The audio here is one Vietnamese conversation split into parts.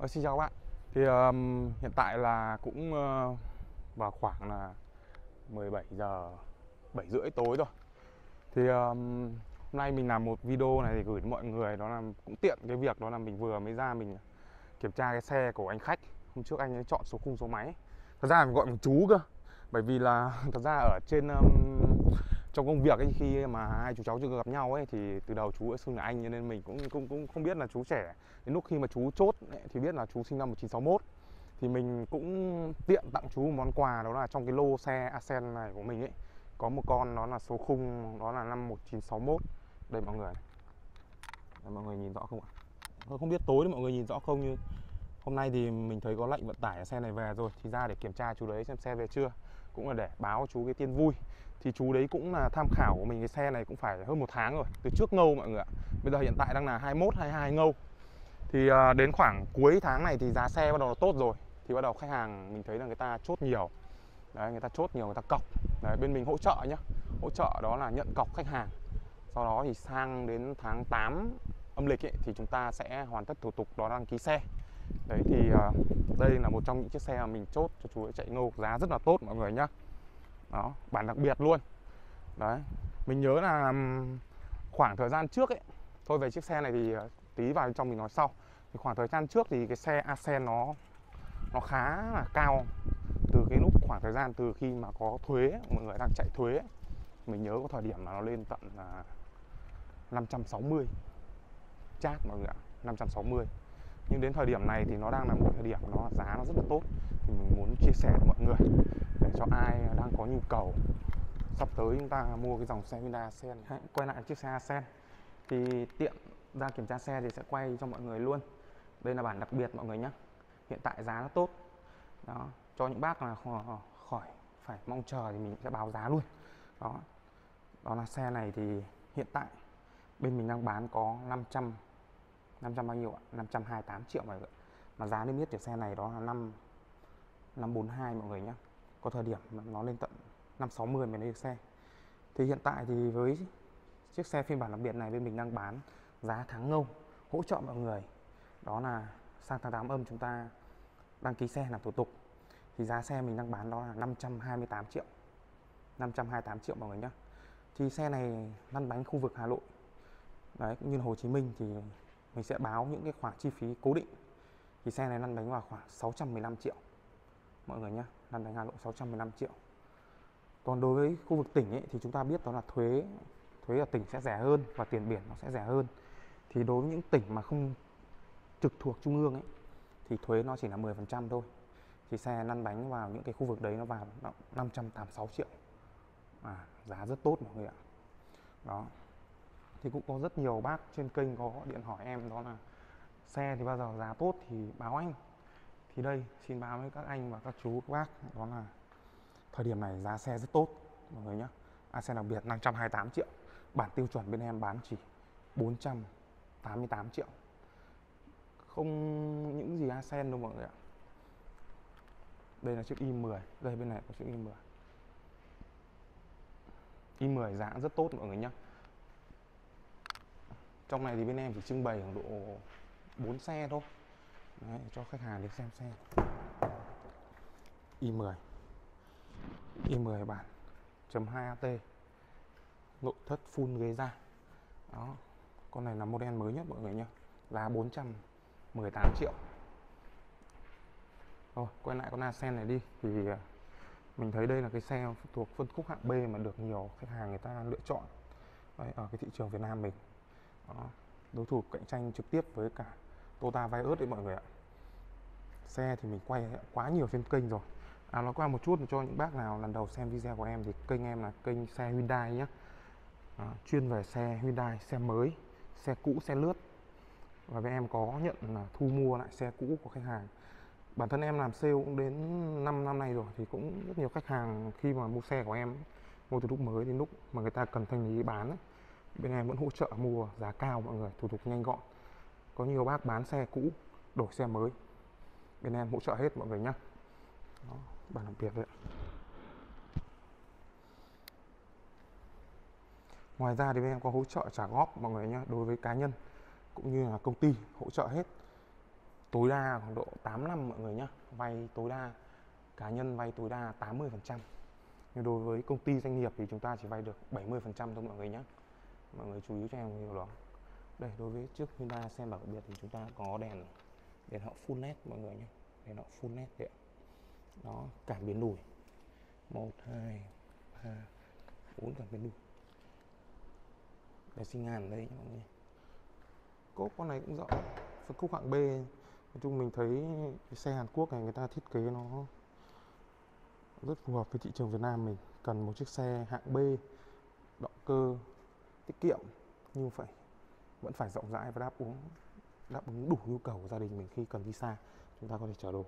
Xin chào các bạn. Thì hiện tại là cũng vào khoảng là 17 giờ 7 rưỡi tối rồi. Thì hôm nay mình làm một video này để gửi đến mọi người, đó là cũng tiện cái việc đó là mình vừa mới ra mình kiểm tra cái xe của anh khách. Hôm trước anh ấy chọn số khung số máy. Thật ra mình gọi bằng chú cơ. Bởi vì là thật ra ở trên trong công việc ấy, khi mà hai chú cháu chưa gặp nhau ấy thì từ đầu chú đã xưng là anh, cho nên mình cũng không biết là chú trẻ. Đến lúc khi mà chú chốt ấy, thì biết là chú sinh năm 1961. Thì mình cũng tiện tặng chú một món quà, đó là trong cái lô xe Ascend này của mình ấy có một con, đó là số khung đó là năm 1961. Đây mọi người. Đây, mọi người nhìn rõ không ạ? Không biết tối thì mọi người nhìn rõ không, như hôm nay thì mình thấy có lệnh vận tải xe này về rồi, thì ra để kiểm tra chú đấy xem xe về chưa, cũng là để báo chú cái tin vui. Thì chú đấy cũng là tham khảo của mình, cái xe này cũng phải hơn 1 tháng rồi, từ trước ngâu mọi người ạ. Bây giờ hiện tại đang là 21, 22 ngâu. Thì đến khoảng cuối tháng này thì giá xe bắt đầu tốt rồi, thì bắt đầu khách hàng mình thấy là người ta chốt nhiều. Đấy, người ta chốt nhiều, người ta cọc. Đấy, bên mình hỗ trợ nhá. Hỗ trợ đó là nhận cọc khách hàng. Sau đó thì sang đến tháng 8 âm lịch ấy, thì chúng ta sẽ hoàn tất thủ tục đó là đăng ký xe. Đấy thì đây là một trong những chiếc xe mà mình chốt cho chú ấy chạy ngô, giá rất là tốt mọi người nhá. Đó, bản đặc biệt luôn. Đấy, mình nhớ là khoảng thời gian trước ấy, thôi về chiếc xe này thì tí vào trong mình nói sau. Thì khoảng thời gian trước thì cái xe Ascend nó khá là cao. Từ cái lúc khoảng thời gian từ khi mà có thuế, mọi người đang chạy thuế ấy, mình nhớ có thời điểm là nó lên tận là 560 chát mọi người ạ, 560. Nhưng đến thời điểm này thì nó đang là một thời điểm nó giá nó rất là tốt, thì mình muốn chia sẻ với mọi người để cho ai đang có nhu cầu sắp tới chúng ta mua cái dòng xe Hyundai Ascend. Quay lại chiếc xe Ascend thì tiện ra kiểm tra xe thì sẽ quay cho mọi người luôn. Đây là bản đặc biệt mọi người nhé. Hiện tại giá nó tốt. Đó, cho những bác là khỏi phải mong chờ thì mình sẽ báo giá luôn. Đó. Đó là xe này thì hiện tại bên mình đang bán có 500 bao nhiêu ạ? 528 triệu mọi người. Mà giá niêm yết của xe này đó là 542 mọi người nhé. Có thời điểm nó lên tận 560 mới lấy được xe. Thì hiện tại thì với chiếc xe phiên bản đặc biệt này bên mình đang bán giá tháng ngâu, hỗ trợ mọi người. Đó là sang tháng 8 âm chúng ta đăng ký xe làm thủ tục. Thì giá xe mình đang bán đó là 528 triệu. 528 triệu mọi người nhé. Thì xe này lăn bánh khu vực Hà Nội. Đấy, cũng như Hồ Chí Minh thì mình sẽ báo những cái khoản chi phí cố định. Thì xe này lăn bánh vào khoảng 615 triệu mọi người nhé. Lăn bánh Hà Nội 615 triệu. Còn đối với khu vực tỉnh ấy, thì chúng ta biết đó là thuế ở tỉnh sẽ rẻ hơn và tiền biển nó sẽ rẻ hơn. Thì đối với những tỉnh mà không trực thuộc trung ương ấy thì thuế nó chỉ là 10% thôi. Thì xe lăn bánh vào những cái khu vực đấy nó vào 586 triệu. Giá rất tốt mọi người ạ. Đó. Thì cũng có rất nhiều bác trên kênh có điện hỏi em, đó là xe thì bao giờ giá tốt thì báo anh. Thì đây xin báo với các anh và các chú các bác, đó là thời điểm này giá xe rất tốt mọi người nhé. Ascend đặc biệt 528 triệu. Bản tiêu chuẩn bên em bán chỉ 488 triệu. Không những gì Ascend đâu mọi người ạ. Đây là chiếc i10. Đây bên này có chiếc i10. i10 giá rất tốt mọi người nhé. Trong này thì bên em chỉ trưng bày khoảng độ 4 xe thôi. Đấy, cho khách hàng đến xem xe. i10 bản .2 AT, nội thất full ghế da. Đó, con này là model mới nhất mọi người nhé. Giá 418 triệu. Rồi, quay lại con Ascend này đi. Thì mình thấy đây là cái xe thuộc phân khúc hạng B mà được nhiều khách hàng người ta lựa chọn. Đấy, ở cái thị trường Việt Nam mình. Đó, đối thủ cạnh tranh trực tiếp với cả Toyota Vios đấy mọi người ạ. Xe thì mình quay quá nhiều trên kênh rồi. Nói qua một chút cho những bác nào lần đầu xem video của em thì kênh em là kênh xe Hyundai nhé. Chuyên về xe Hyundai, xe mới, xe cũ, xe lướt. Và bên em có nhận là thu mua lại xe cũ của khách hàng. Bản thân em làm sale cũng đến 5 năm nay rồi, thì cũng rất nhiều khách hàng khi mà mua xe của em, mua từ lúc mới đến lúc mà người ta cần thanh lý bán ấy, bên em vẫn hỗ trợ mua giá cao mọi người, thủ tục nhanh gọn. Có nhiều bác bán xe cũ đổi xe mới, bên em hỗ trợ hết mọi người nhé. Đó, bản đặc biệt đấy. Ngoài ra thì bên em có hỗ trợ trả góp mọi người nhé, đối với cá nhân cũng như là công ty, hỗ trợ hết. tối đa khoảng độ 8 năm mọi người nhé. Vay tối đa, cá nhân vay tối đa 80%. Nhưng đối với công ty doanh nghiệp thì chúng ta chỉ vay được 70% thôi mọi người nhé. Mọi người chú ý cho em điều đó. Đây, đối với chiếc Hyundai Accent bản đặc biệt thì chúng ta có đèn họ full LED mọi người nhé. Đèn họ full LED đấy ạ. Đó, cảm biến lùi 1, 2, 3, 4 cảm biến lùi. Đèn xi nhan ở đây nhé mọi người. Cốp con này cũng rộng, phân khúc hạng B. Nói chung mình thấy cái xe Hàn Quốc này người ta thiết kế nó rất phù hợp với thị trường Việt Nam mình. Cần một chiếc xe hạng B, động cơ tiết kiệm nhưng vẫn phải rộng rãi và đáp ứng đủ nhu cầu của gia đình mình khi cần đi xa. Chúng ta có thể chở đồ.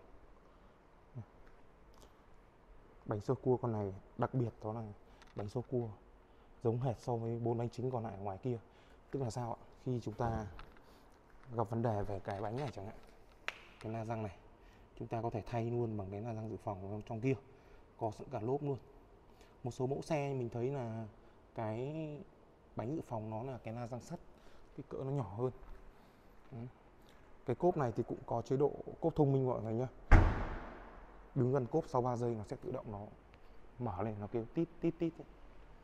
Bánh sơ cua con này đặc biệt đó là bánh sơ cua giống hệt so với 4 bánh chính còn lại ở ngoài kia. Tức là sao ạ? Khi chúng ta gặp vấn đề về cái bánh này chẳng hạn, cái la răng này, chúng ta có thể thay luôn bằng cái la răng dự phòng trong kia, có sẵn cả lốp luôn. Một số mẫu xe mình thấy là cái bánh dự phòng nó là cái la răng sắt, cái cỡ nó nhỏ hơn. Cái cốp này thì cũng có chế độ cốp thông minh mọi người nhé. Đứng gần cốp sau 3 giây nó sẽ tự động nó mở lên, nó kêu tít tít tít ấy.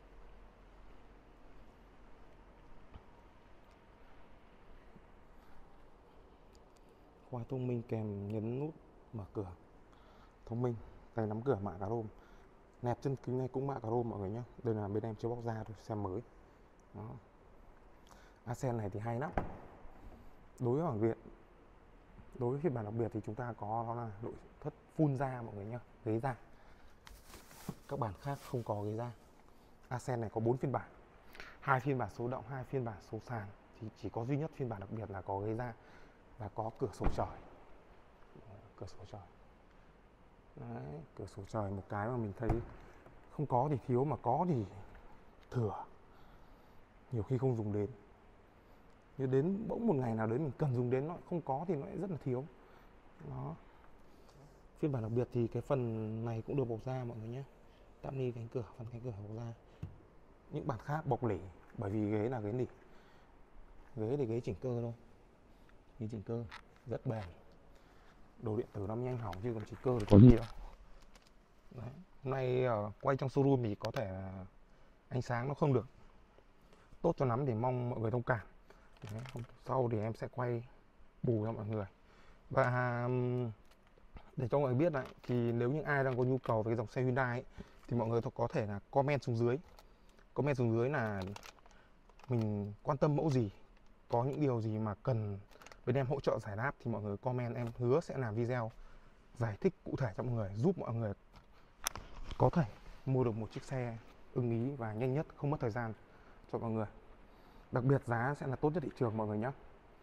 Khóa thông minh kèm nhấn nút mở cửa thông minh, tay nắm cửa mạ chrome. Nẹp chân kính này cũng mạ chrome mọi người nhé. Đây là bên em chưa bóc ra thôi, xe mới. Đó. Accent này thì hay lắm. Đối với phiên bản đặc biệt thì chúng ta có đó là nội thất full da mọi người nhé, ghế da. Các bản khác không có ghế da. Accent này có 4 phiên bản, 2 phiên bản số động, 2 phiên bản số sàn. Thì chỉ có duy nhất phiên bản đặc biệt là có ghế da và có cửa sổ trời. Cửa sổ trời. Đấy, cửa sổ trời một cái mà mình thấy không có thì thiếu, mà có thì thừa. Nhiều khi không dùng đến. Như đến bỗng một ngày nào đấy mình cần dùng đến, nó không có thì nó lại rất là thiếu. Đó. Phiên bản đặc biệt thì cái phần này cũng được bọc da mọi người nhé. Tạm ni cánh cửa, phần cánh cửa bọc da. Những bản khác bọc lỉ, bởi vì ghế là ghế lỉ. Ghế thì ghế chỉnh cơ thôi. Ghế chỉnh cơ rất bền. Đồ điện tử nó nhanh hỏng chứ còn chỉnh cơ thì có gì đâu. Đấy. Hôm nay quay trong showroom thì có thể là ánh sáng nó không được tốt cho lắm thì mong mọi người thông cảm. Đấy, hôm sau thì em sẽ quay bù cho mọi người. Và để cho mọi người biết lại thì nếu như ai đang có nhu cầu về cái dòng xe Hyundai ấy, thì mọi người có thể là comment xuống dưới. Comment xuống dưới là mình quan tâm mẫu gì, có những điều gì mà cần bên em hỗ trợ giải đáp thì mọi người comment, em hứa sẽ làm video giải thích cụ thể cho mọi người, giúp mọi người có thể mua được một chiếc xe ưng ý và nhanh nhất, không mất thời gian cho mọi người. Đặc biệt giá sẽ là tốt nhất thị trường mọi người nhé.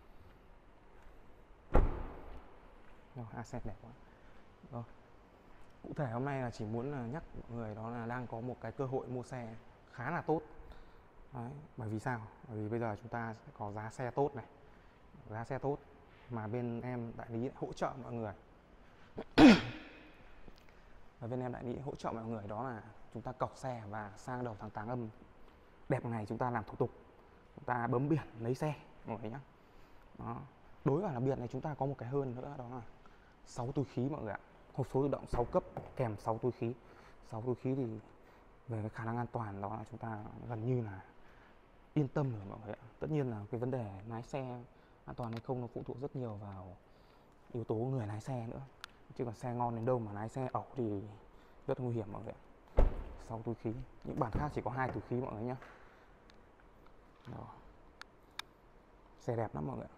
Accent đẹp quá. Rồi. Cụ thể hôm nay là chỉ muốn là nhắc mọi người đó là đang có một cái cơ hội mua xe khá là tốt. Đấy, bởi vì sao? Bởi vì bây giờ chúng ta sẽ có giá xe tốt này, giá xe tốt mà bên em đại lý hỗ trợ mọi người. Và bên em đại lý hỗ trợ mọi người đó là chúng ta cọc xe và sang đầu tháng 8 âm đẹp này chúng ta làm thủ tục, chúng ta bấm biển lấy xe mọi người nhé. Đó. Đối với là biển này chúng ta có một cái hơn nữa đó là 6 túi khí mọi người ạ. Hộp số tự động 6 cấp kèm 6 túi khí. 6 túi khí thì về cái khả năng an toàn đó là chúng ta gần như là yên tâm rồi mọi người ạ. Tất nhiên là cái vấn đề lái xe an toàn hay không nó phụ thuộc rất nhiều vào yếu tố người lái xe nữa. Chứ còn xe ngon đến đâu mà lái xe ẩu thì rất nguy hiểm mọi người ạ. 6 túi khí. Những bản khác chỉ có 2 túi khí mọi người nhé. Đó. Xe đẹp lắm mọi người ạ.